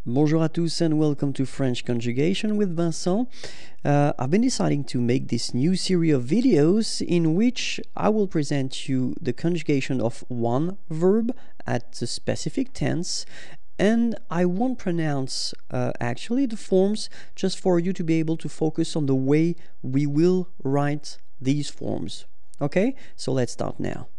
Bonjour à tous and welcome to French Conjugation with Vincent. I've been deciding to make this new series of videos in which I will present you the conjugation of one verb at a specific tense, and I won't pronounce actually the forms, just for you to be able to focus on the way we will write these forms. Okay, so let's start now.